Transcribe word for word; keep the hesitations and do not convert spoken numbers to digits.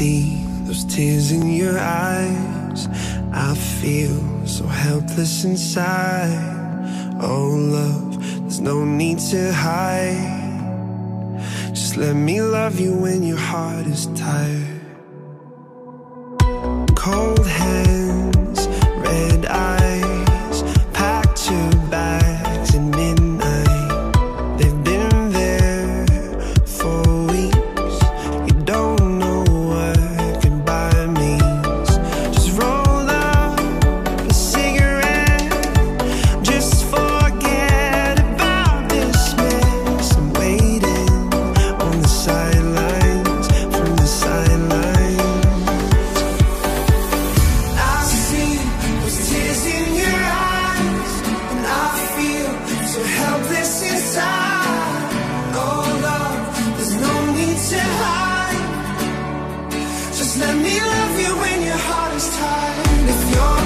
see those tears in your eyes. I feel so helpless inside. Oh love, there's no need to hide. Just let me love you when your heart is tired. Cold hands, red eyes, packed your bags at midnight. They've been there for weeks. You don't know what goodbye means. Just roll up a cigarette. Just forget about this mess. I'm waiting on the sidelines, from the sidelines. I see those tears in your eyes, and I feel so helpless inside. Oh love, there's no need to hide. Just let me love you when your heart is tired. If you're